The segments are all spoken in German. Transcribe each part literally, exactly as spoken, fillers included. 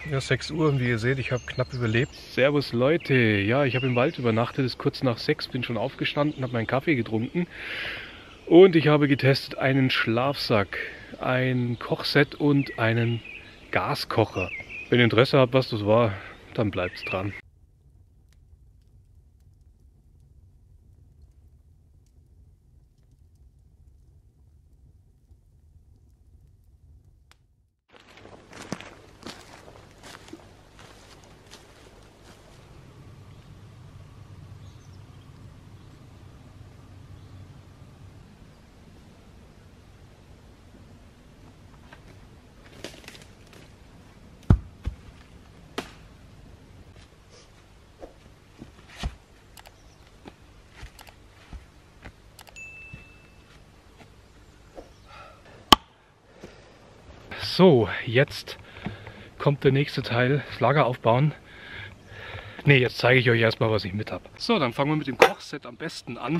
Ja, sechs Uhr und wie ihr seht, ich habe knapp überlebt. Servus Leute, ja, ich habe im Wald übernachtet, es ist kurz nach sechs, bin schon aufgestanden, habe meinen Kaffee getrunken und ich habe getestet einen Schlafsack, ein Kochset und einen Gaskocher. Wenn ihr Interesse habt, was das war, dann bleibt's dran. So, jetzt kommt der nächste Teil, das Lager aufbauen. Ne, jetzt zeige ich euch erstmal, was ich mit habe. So, dann fangen wir mit dem Kochset am besten an.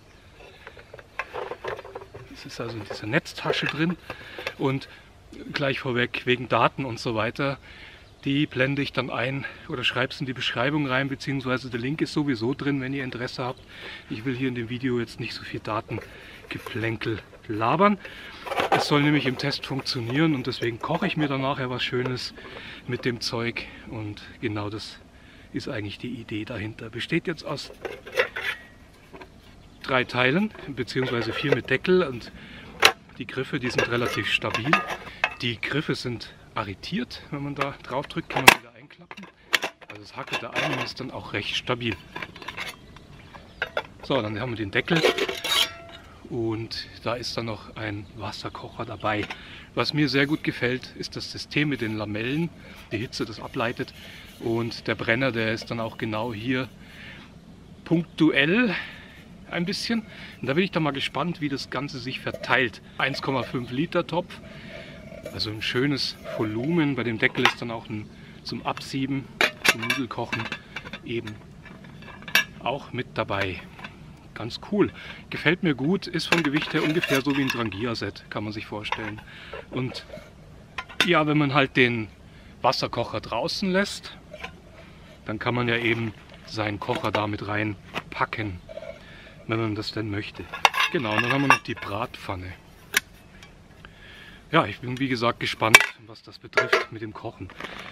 Das ist also in dieser Netztasche drin und gleich vorweg wegen Daten und so weiter. Die blende ich dann ein oder schreibe es in die Beschreibung rein, beziehungsweise der Link ist sowieso drin, wenn ihr Interesse habt. Ich will hier in dem Video jetzt nicht so viel Datengeplänkel labern. Es soll nämlich im Test funktionieren und deswegen koche ich mir dann nachher was Schönes mit dem Zeug und genau das ist eigentlich die Idee dahinter. Besteht jetzt aus drei Teilen, beziehungsweise vier mit Deckel und die Griffe, die sind relativ stabil. Die Griffe sind arretiert, wenn man da drauf drückt, kann man wieder einklappen. Also es hackelt da ein und ist dann auch recht stabil. So, dann haben wir den Deckel. Und da ist dann noch ein Wasserkocher dabei. Was mir sehr gut gefällt, ist das System mit den Lamellen, die Hitze das ableitet. Und der Brenner, der ist dann auch genau hier punktuell ein bisschen. Und da bin ich dann mal gespannt, wie das Ganze sich verteilt. eins Komma fünf Liter Topf, also ein schönes Volumen. Bei dem Deckel ist dann auch ein zum Absieben, zum Nudelkochen eben auch mit dabei. Ganz cool. Gefällt mir gut, ist vom Gewicht her ungefähr so wie ein Drangia-Set, kann man sich vorstellen. Und ja, wenn man halt den Wasserkocher draußen lässt, dann kann man ja eben seinen Kocher damit reinpacken, wenn man das denn möchte. Genau, und dann haben wir noch die Bratpfanne. Ja, ich bin wie gesagt gespannt, was das betrifft mit dem Kochen.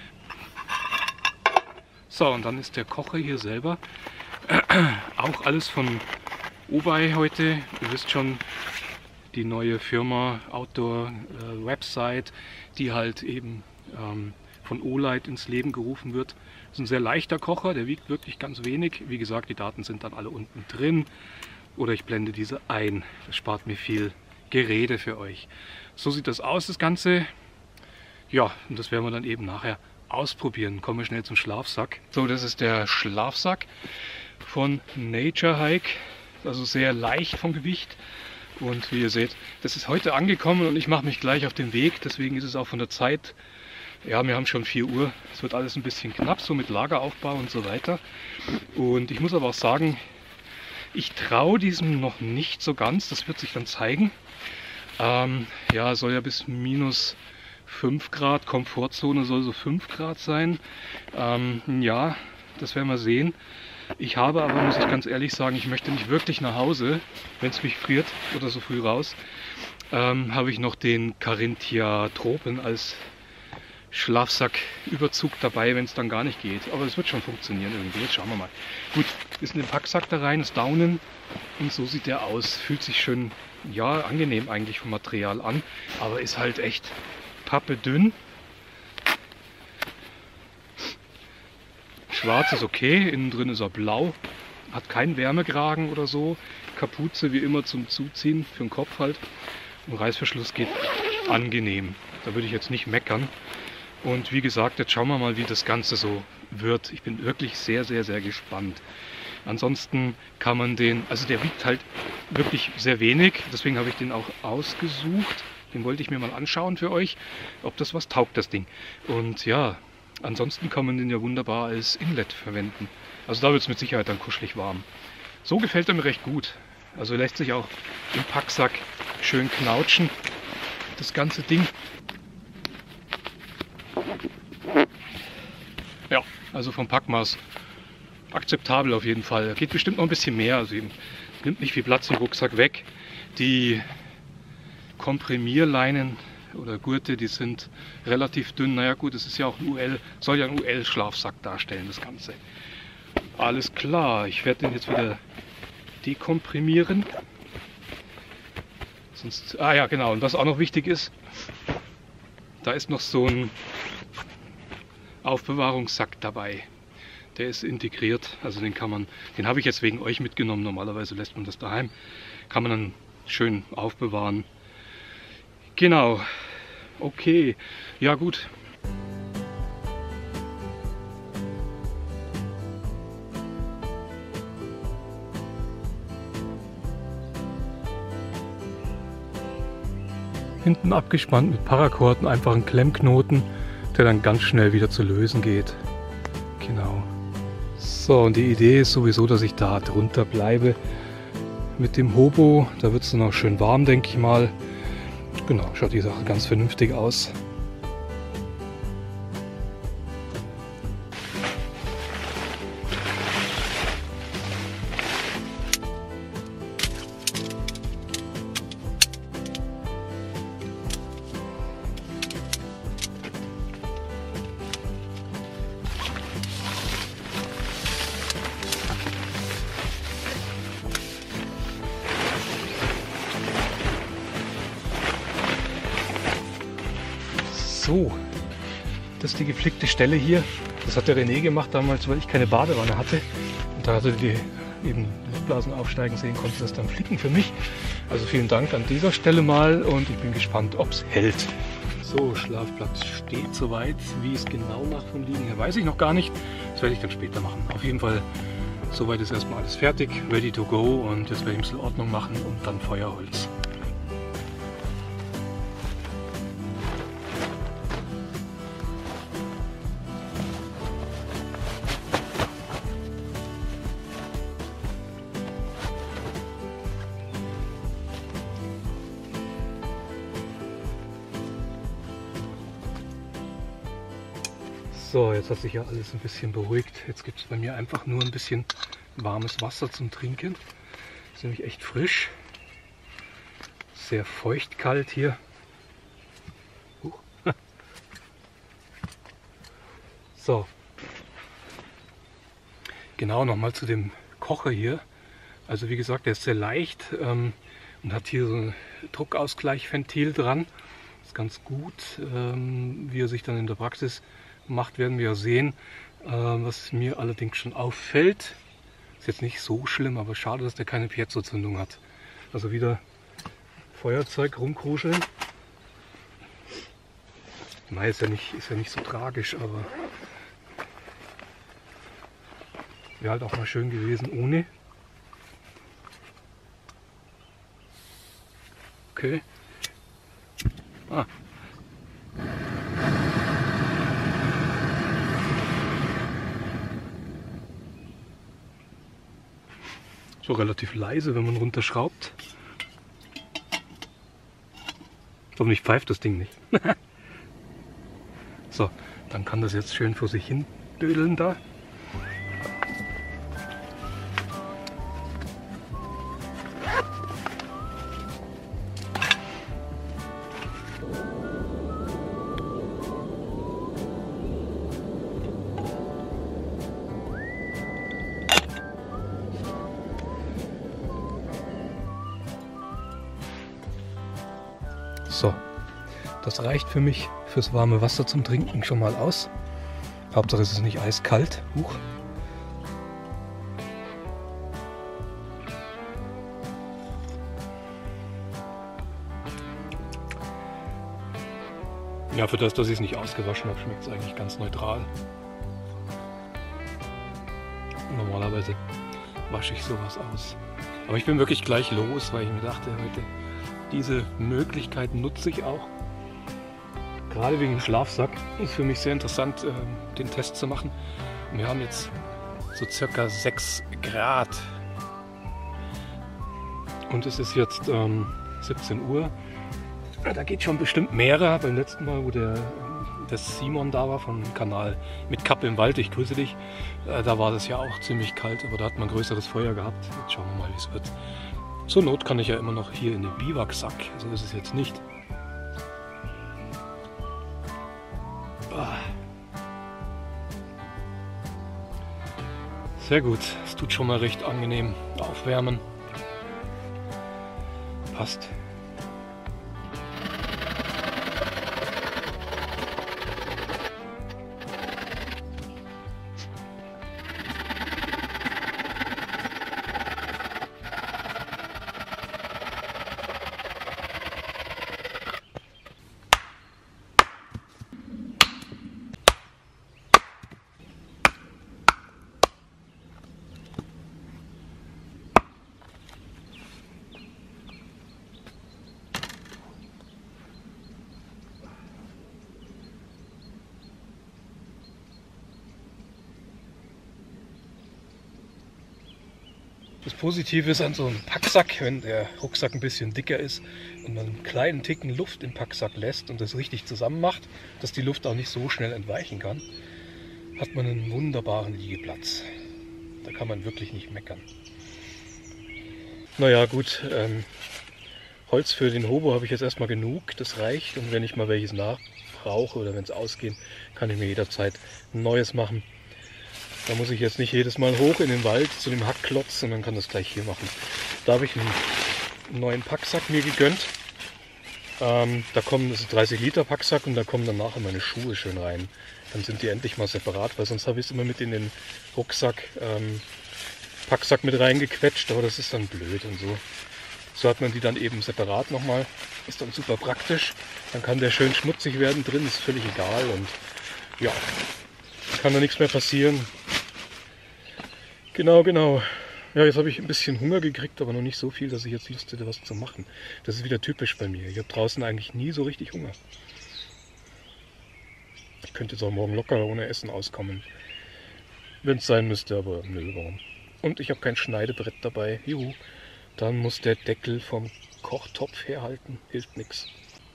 So, und dann ist der Kocher hier selber auch alles von Obei heute. Ihr wisst schon, die neue Firma Outdoor äh, Website, die halt eben ähm, von Olight ins Leben gerufen wird. Das ist ein sehr leichter Kocher, der wiegt wirklich ganz wenig. Wie gesagt, die Daten sind dann alle unten drin. Oder ich blende diese ein. Das spart mir viel Gerede für euch. So sieht das aus, das Ganze. Ja, und das werden wir dann eben nachher ausprobieren. Kommen wir schnell zum Schlafsack. So, das ist der Schlafsack von Nature Hike. Also sehr leicht vom Gewicht und wie ihr seht, das ist heute angekommen und ich mache mich gleich auf den Weg, deswegen ist es auch von der Zeit, ja, wir haben schon vier Uhr, es wird alles ein bisschen knapp, so mit Lageraufbau und so weiter. Und ich muss aber auch sagen, ich traue diesem noch nicht so ganz, das wird sich dann zeigen. Ähm, ja, soll ja bis minus fünf Grad, Komfortzone soll so fünf Grad sein. Ähm, ja, das werden wir sehen. Ich habe aber, muss ich ganz ehrlich sagen, ich möchte nicht wirklich nach Hause, wenn es mich friert oder so früh raus, ähm, habe ich noch den Carinthia Tropen als Schlafsacküberzug dabei, wenn es dann gar nicht geht. Aber es wird schon funktionieren irgendwie, jetzt schauen wir mal. Gut, ist in den Packsack da rein, ist Daunen und so sieht der aus. Fühlt sich schön, ja, angenehm eigentlich vom Material an, aber ist halt echt pappedünn. Schwarz ist okay, innen drin ist er blau, hat keinen Wärmekragen oder so. Kapuze wie immer zum Zuziehen, für den Kopf halt. Und Reißverschluss geht angenehm. Da würde ich jetzt nicht meckern. Und wie gesagt, jetzt schauen wir mal, wie das Ganze so wird. Ich bin wirklich sehr, sehr, sehr gespannt. Ansonsten kann man den, also der wiegt halt wirklich sehr wenig, deswegen habe ich den auch ausgesucht. Den wollte ich mir mal anschauen für euch, ob das was taugt, das Ding. Und ja, ansonsten kann man den ja wunderbar als Inlet verwenden. Also da wird es mit Sicherheit dann kuschelig warm. So gefällt er mir recht gut. Also lässt sich auch im Packsack schön knautschen, das ganze Ding. Also vom Packmaß akzeptabel auf jeden Fall. Geht bestimmt noch ein bisschen mehr, also eben, nimmt nicht viel Platz im Rucksack weg. Die Komprimierleinen oder Gurte, die sind relativ dünn. Naja gut, es ist ja auch ein U L, soll ja ein U L-Schlafsack darstellen, das Ganze. Alles klar, ich werde den jetzt wieder dekomprimieren. Sonst, ah ja genau, und was auch noch wichtig ist, da ist noch so ein Aufbewahrungssack dabei. Der ist integriert, also den kann man, den habe ich jetzt wegen euch mitgenommen. Normalerweise lässt man das daheim, kann man dann schön aufbewahren. Genau, okay, ja gut. Hinten abgespannt mit Paracord und einfach einen Klemmknoten, der dann ganz schnell wieder zu lösen geht. Genau. So, und die Idee ist sowieso, dass ich da drunter bleibe mit dem Hobo. Da wird es dann auch schön warm, denke ich mal. Genau, schaut die Sache ganz vernünftig aus. So, das ist die geflickte Stelle hier. Das hat der René gemacht damals, weil ich keine Badewanne hatte. Und da hatte die eben Luftblasen aufsteigen sehen, konnte das dann flicken für mich. Also vielen Dank an dieser Stelle mal und ich bin gespannt, ob es hält. So, Schlafplatz steht soweit. Wie ich es genau mache vom Liegen her, weiß ich noch gar nicht. Das werde ich dann später machen. Auf jeden Fall, soweit ist erstmal alles fertig, ready to go und jetzt werde ich ein bisschen Ordnung machen und dann Feuerholz. So, jetzt hat sich ja alles ein bisschen beruhigt. Jetzt gibt es bei mir einfach nur ein bisschen warmes Wasser zum Trinken. Ist nämlich echt frisch. Sehr feucht kalt hier. Uh. So. Genau, nochmal zu dem Kocher hier. Also wie gesagt, der ist sehr leicht ähm, und hat hier so ein Druckausgleichventil dran. Ist ganz gut, ähm, wie er sich dann in der Praxis macht, werden wir ja sehen. Äh, was mir allerdings schon auffällt, ist jetzt nicht so schlimm, aber schade, dass der keine Piezo-Zündung hat. Also wieder Feuerzeug rumkruscheln. Nein, ist ja nicht, ist ja nicht so tragisch, aber wäre halt auch mal schön gewesen ohne. Okay. Ah. So relativ leise, wenn man runterschraubt. Hoffentlich pfeift das Ding nicht. So, dann kann das jetzt schön vor sich hin dödeln da. So, das reicht für mich fürs warme Wasser zum Trinken schon mal aus. Hauptsache es ist nicht eiskalt. Huch. Ja, für das, dass ich es nicht ausgewaschen habe, schmeckt es eigentlich ganz neutral. Normalerweise wasche ich sowas aus. Aber ich bin wirklich gleich los, weil ich mir dachte, heute diese Möglichkeit nutze ich auch. Gerade wegen dem Schlafsack ist für mich sehr interessant, den Test zu machen. Wir haben jetzt so circa sechs Grad. Und es ist jetzt ähm, siebzehn Uhr. Da geht schon bestimmt mehr. Beim letzten Mal, wo der dass Simon da war vom Kanal mit Kappe im Wald. Ich grüße dich. Äh, da war das ja auch ziemlich kalt, aber da hat man ein größeres Feuer gehabt. Jetzt schauen wir mal, wie es wird. Zur Not kann ich ja immer noch hier in den Biwaksack. So ist es jetzt nicht. Sehr gut, es tut schon mal recht angenehm aufwärmen. Passt. Das Positive ist an so einem Packsack, wenn der Rucksack ein bisschen dicker ist und man einen kleinen Ticken Luft im Packsack lässt und das richtig zusammen macht, dass die Luft auch nicht so schnell entweichen kann, hat man einen wunderbaren Liegeplatz. Da kann man wirklich nicht meckern. Naja gut, ähm, Holz für den Hobo habe ich jetzt erstmal genug, das reicht, und wenn ich mal welches nachbrauche oder wenn es ausgehen, kann ich mir jederzeit ein neues machen. Da muss ich jetzt nicht jedes Mal hoch in den Wald zu dem Hackklotz, sondern kann das gleich hier machen. Da habe ich einen neuen Packsack mir gegönnt. Ähm, da kommen, das ist ein dreißig Liter Packsack, und da kommen dann nachher meine Schuhe schön rein. Dann sind die endlich mal separat, weil sonst habe ich es immer mit in den Rucksack, ähm, Packsack mit reingequetscht, aber das ist dann blöd und so. So hat man die dann eben separat nochmal. Ist dann super praktisch. Dann kann der schön schmutzig werden drin, ist völlig egal, und ja, kann da nichts mehr passieren. Genau, genau. Ja, jetzt habe ich ein bisschen Hunger gekriegt, aber noch nicht so viel, dass ich jetzt Lust hätte, was zu machen. Das ist wieder typisch bei mir. Ich habe draußen eigentlich nie so richtig Hunger. Ich könnte jetzt auch morgen locker ohne Essen auskommen, wenn es sein müsste, aber nö, warum? Und ich habe kein Schneidebrett dabei. Juhu. Dann muss der Deckel vom Kochtopf herhalten. Hilft nichts.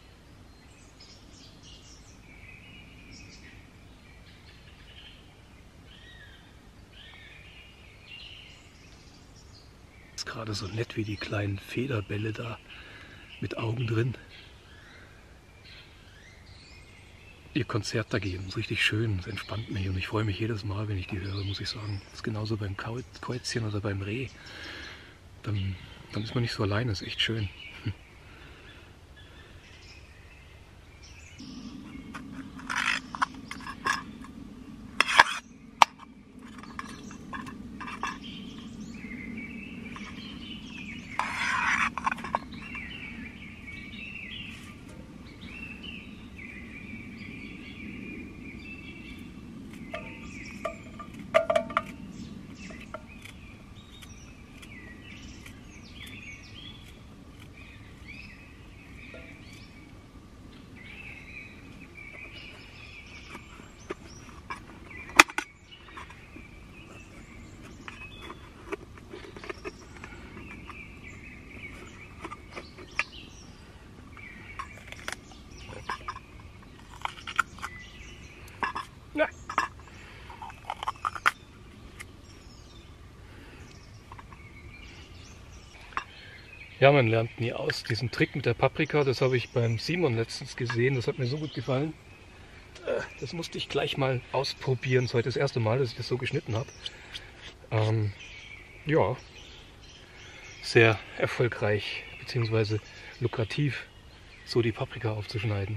Gerade so nett wie die kleinen Federbälle da mit Augen drin. Ihr Konzert da geben, ist richtig schön, es entspannt mich, und ich freue mich jedes Mal, wenn ich die höre, muss ich sagen. Das ist genauso beim Käuzchen oder beim Reh. Dann, dann ist man nicht so alleine, ist echt schön. Hm. Ja, man lernt nie aus. Diesen Trick mit der Paprika, das habe ich beim Simon letztens gesehen. Das hat mir so gut gefallen. Das musste ich gleich mal ausprobieren. Das ist heute das erste Mal, dass ich das so geschnitten habe. Ähm, ja, sehr erfolgreich bzw. lukrativ, so die Paprika aufzuschneiden.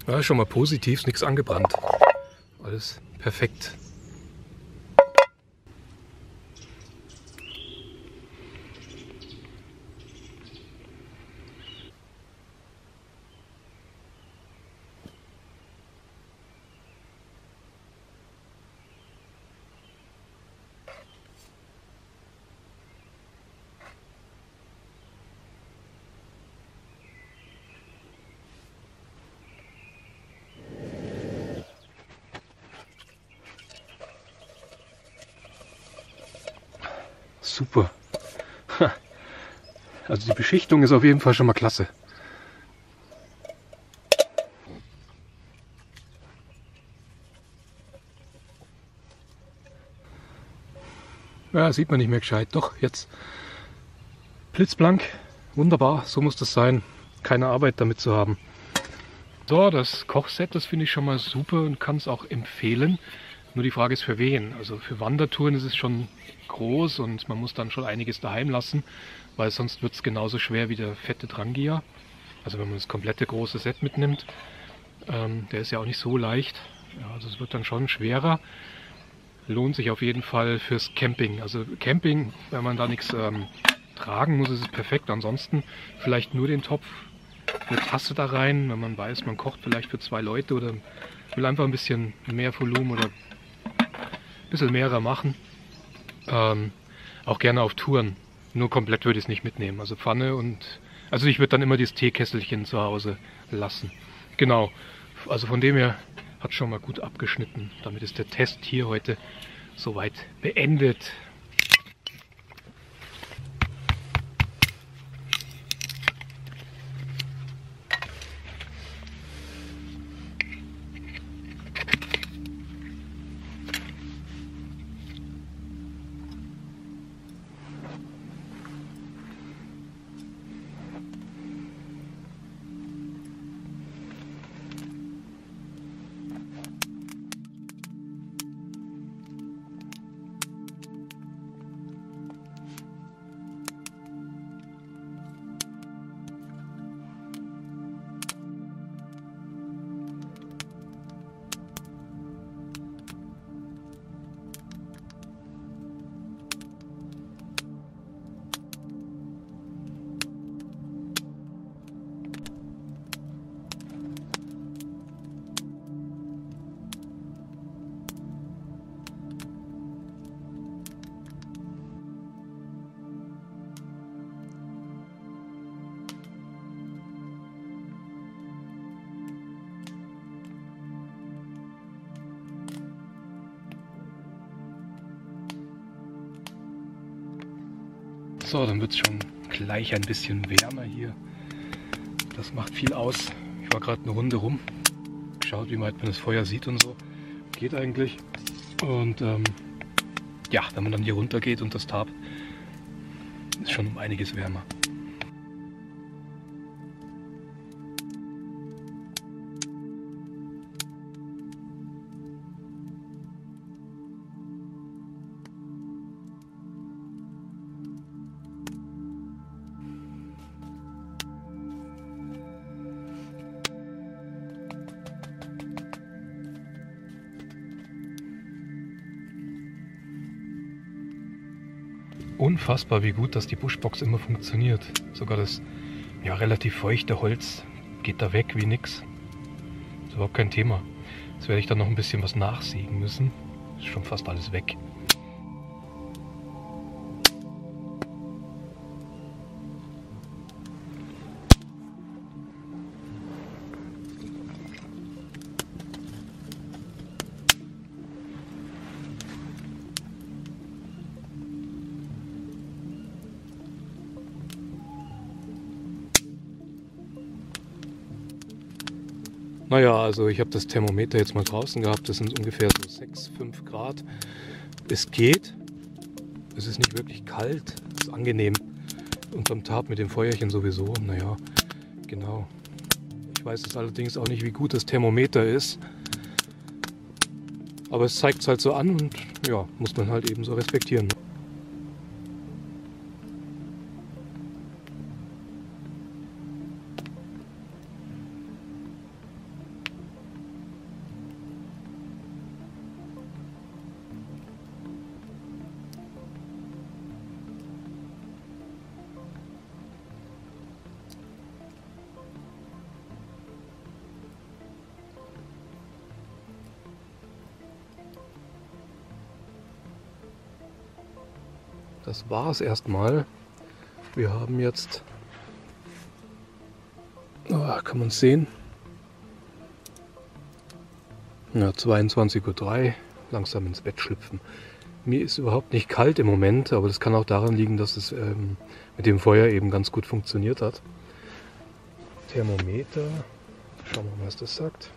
Ja, schon mal positiv, ist nichts angebrannt. Alles perfekt. Super. Also die Beschichtung ist auf jeden Fall schon mal klasse. Ja, sieht man nicht mehr gescheit. Doch, jetzt blitzblank. Wunderbar, so muss das sein. Keine Arbeit damit zu haben. So, das Kochset, das finde ich schon mal super und kann es auch empfehlen. Nur die Frage ist für wen. Also für Wandertouren ist es schon groß und man muss dann schon einiges daheim lassen, weil sonst wird es genauso schwer wie der fette Drangia. Also wenn man das komplette große Set mitnimmt, ähm, der ist ja auch nicht so leicht. Ja, also es wird dann schon schwerer. Lohnt sich auf jeden Fall fürs Camping. Also Camping, wenn man da nichts ähm, tragen muss, ist es perfekt. Ansonsten vielleicht nur den Topf, eine Tasse da rein, wenn man weiß, man kocht vielleicht für zwei Leute oder will einfach ein bisschen mehr Volumen oder ein bisschen mehrer machen. Ähm, auch gerne auf Touren. Nur komplett würde ich es nicht mitnehmen. Also Pfanne und... Also ich würde dann immer dieses Teekesselchen zu Hause lassen. Genau. Also von dem her hat schon mal gut abgeschnitten. Damit ist der Test hier heute soweit beendet. So, dann wird es schon gleich ein bisschen wärmer hier. Das macht viel aus. Ich war gerade eine Runde rum, geschaut, wie weit man das Feuer sieht und so. Geht eigentlich. Und ähm, ja, wenn man dann hier runter geht und das Tab, ist schon um einiges wärmer. Unfassbar, wie gut, dass die Bushbox immer funktioniert. Sogar das ja, relativ feuchte Holz geht da weg wie nix. Ist überhaupt kein Thema. Jetzt werde ich dann noch ein bisschen was nachsägen müssen. Ist schon fast alles weg. Naja, also ich habe das Thermometer jetzt mal draußen gehabt, das sind ungefähr so sechs, fünf Grad. Es geht, es ist nicht wirklich kalt, es ist angenehm. Unterm Tab mit dem Feuerchen sowieso, naja, genau. Ich weiß jetzt allerdings auch nicht, wie gut das Thermometer ist. Aber es zeigt es halt so an und ja, muss man halt eben so respektieren. das war es erstmal. Wir haben jetzt, oh, kann man es sehen, ja, zweiundzwanzig Uhr drei, langsam ins Bett schlüpfen. Mir ist überhaupt nicht kalt im Moment, aber das kann auch daran liegen, dass es ähm, mit dem Feuer eben ganz gut funktioniert hat. Thermometer, schauen wir mal, was das sagt.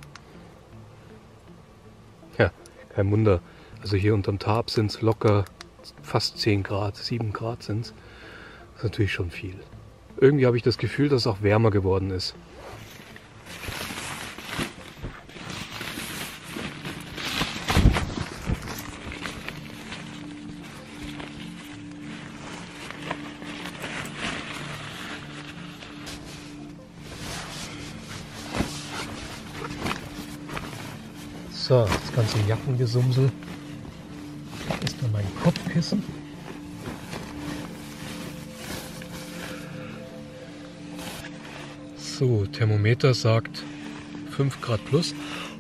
Ja, kein Wunder. Also hier unterm Tarp sind es locker fast zehn Grad, sieben Grad sind es. Das ist natürlich schon viel. Irgendwie habe ich das Gefühl, dass es auch wärmer geworden ist. So, das ganze Jackengesumsel. Erstmal meinen Kopf pissen. So, Thermometer sagt fünf Grad plus.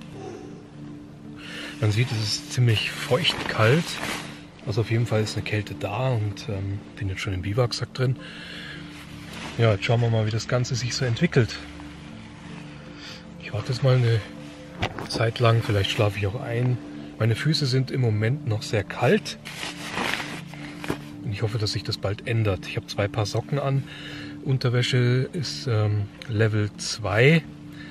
Man sieht, es ist ziemlich feucht kalt. Also auf jeden Fall ist eine Kälte da und ähm, bin jetzt schon im Biwaksack drin. Ja, jetzt schauen wir mal, wie das Ganze sich so entwickelt. Ich warte jetzt mal eine Zeit lang, vielleicht schlafe ich auch ein. Meine Füße sind im Moment noch sehr kalt. Und ich hoffe, dass sich das bald ändert. Ich habe zwei Paar Socken an. Unterwäsche ist ähm, Level zwei.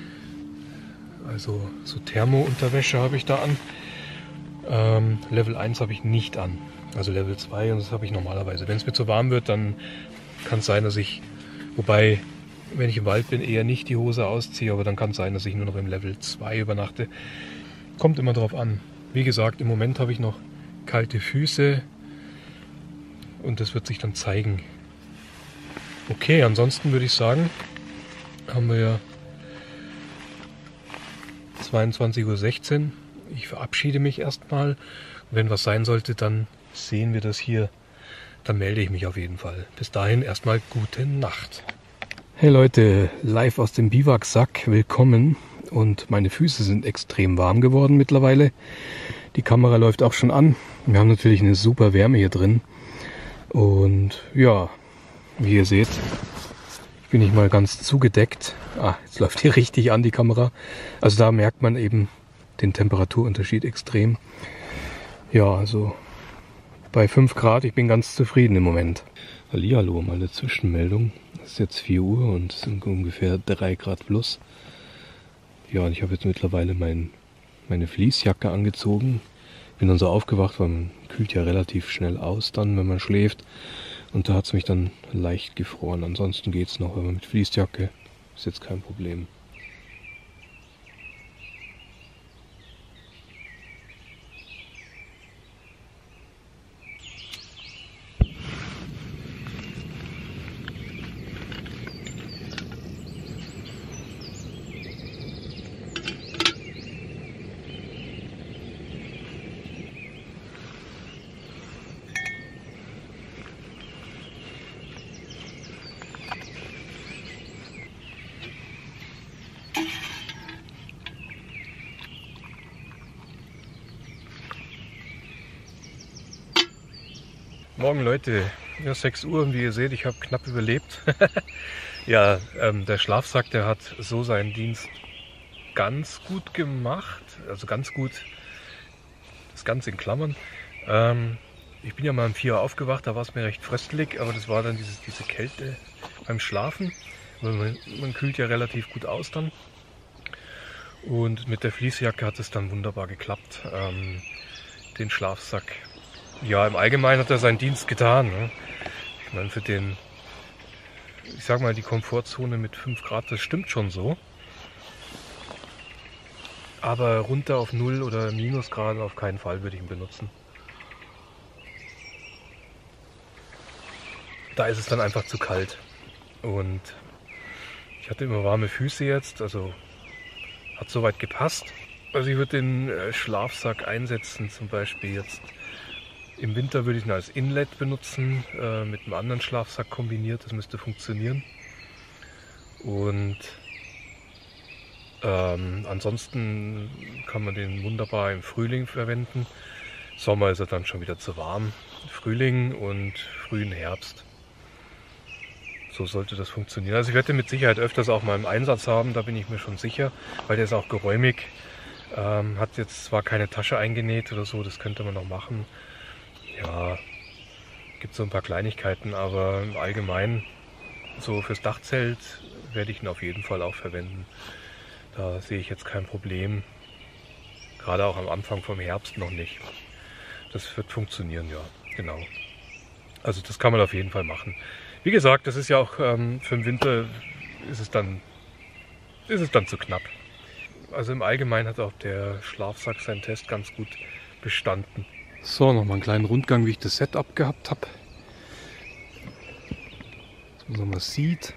Also so Thermo-Unterwäsche habe ich da an. Ähm, Level eins habe ich nicht an. Also Level zwei und das habe ich normalerweise. Wenn es mir zu warm wird, dann kann es sein, dass ich, wobei, wenn ich im Wald bin, eher nicht die Hose ausziehe, aber dann kann es sein, dass ich nur noch im Level zwei übernachte. Kommt immer drauf an. Wie gesagt, im Moment habe ich noch kalte Füße und das wird sich dann zeigen. Okay, ansonsten würde ich sagen, haben wir ja zweiundzwanzig Uhr sechzehn. Ich verabschiede mich erstmal. Wenn was sein sollte, dann sehen wir das hier. Dann melde ich mich auf jeden Fall. Bis dahin erstmal gute Nacht. Hey Leute, live aus dem Biwaksack, willkommen. Und meine Füße sind extrem warm geworden mittlerweile. Die Kamera läuft auch schon an. Wir haben natürlich eine super Wärme hier drin. Und ja, wie ihr seht, ich bin nicht mal ganz zugedeckt. Ah, jetzt läuft hier richtig an die Kamera. Also da merkt man eben den Temperaturunterschied extrem. Ja, also bei fünf Grad, ich bin ganz zufrieden im Moment. Hallihallo, mal eine Zwischenmeldung. Es ist jetzt vier Uhr und es sind ungefähr drei Grad plus. Ja, und ich habe jetzt mittlerweile mein, meine Fleecejacke angezogen. Bin dann so aufgewacht, weil man kühlt ja relativ schnell aus dann, wenn man schläft. Und da hat es mich dann leicht gefroren. Ansonsten geht es noch, wenn man mit Fleecejacke ist jetzt kein Problem. Morgen Leute, ja, sechs Uhr und wie ihr seht, ich habe knapp überlebt. Ja, ähm, der Schlafsack, der hat so seinen Dienst ganz gut gemacht, also ganz gut, das Ganze in Klammern. Ähm, ich bin ja mal um vier Uhr aufgewacht, da war es mir recht fröstelig, aber das war dann dieses, diese Kälte beim Schlafen. Man, man kühlt ja relativ gut aus dann. Und mit der Fleecejacke hat es dann wunderbar geklappt, ähm, den Schlafsack. Ja, im Allgemeinen hat er seinen Dienst getan. Ne? Ich meine, für den, ich sag mal, die Komfortzone mit fünf Grad, das stimmt schon so. Aber runter auf null oder Minusgrad auf keinen Fall würde ich ihn benutzen. Da ist es dann einfach zu kalt. Und ich hatte immer warme Füße jetzt, also hat soweit gepasst. Also ich würde den Schlafsack einsetzen, zum Beispiel jetzt. Im Winter würde ich ihn als Inlet benutzen, äh, mit einem anderen Schlafsack kombiniert, das müsste funktionieren. Und ähm, ansonsten kann man den wunderbar im Frühling verwenden, Sommer ist er dann schon wieder zu warm. Frühling und frühen Herbst. So sollte das funktionieren. Also ich werde den mit Sicherheit öfters auch mal im Einsatz haben, da bin ich mir schon sicher, weil der ist auch geräumig. Ähm, hat jetzt zwar keine Tasche eingenäht oder so, das könnte man noch machen. Ja, gibt so ein paar Kleinigkeiten, aber im Allgemeinen so fürs Dachzelt werde ich ihn auf jeden Fall auch verwenden. Da sehe ich jetzt kein Problem. Gerade auch am Anfang vom Herbst noch nicht. Das wird funktionieren, ja, genau. Also das kann man auf jeden Fall machen. Wie gesagt, das ist ja auch ähm, für den Winter ist es dann, ist es dann zu knapp. Also im Allgemeinen hat auch der Schlafsack seinen Test ganz gut bestanden. So, nochmal einen kleinen Rundgang, wie ich das Setup gehabt habe. Dass man nochmal sieht.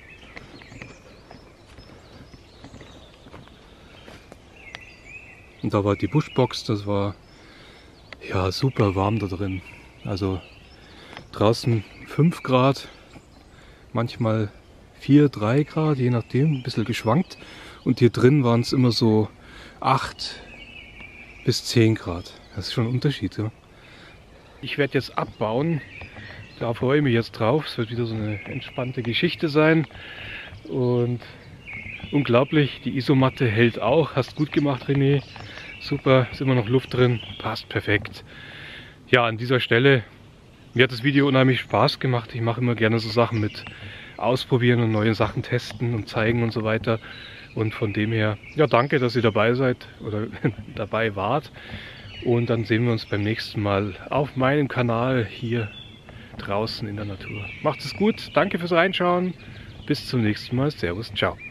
Und da war die Bushbox, das war ja super warm da drin. Also draußen fünf Grad, manchmal vier, drei Grad, je nachdem, ein bisschen geschwankt. Und hier drin waren es immer so acht bis zehn Grad. Das ist schon ein Unterschied, ja. Ich werde jetzt abbauen, da freue ich mich jetzt drauf. Es wird wieder so eine entspannte Geschichte sein. Und unglaublich, die Isomatte hält auch. Hast gut gemacht, René. Super, ist immer noch Luft drin, passt perfekt. Ja, an dieser Stelle, mir hat das Video unheimlich Spaß gemacht. Ich mache immer gerne so Sachen mit ausprobieren und neue Sachen testen und zeigen und so weiter. Und von dem her, ja, danke, dass ihr dabei seid oder dabei wart. Und dann sehen wir uns beim nächsten Mal auf meinem Kanal hier draußen in der Natur. Macht es gut, danke fürs Reinschauen. Bis zum nächsten Mal. Servus, ciao.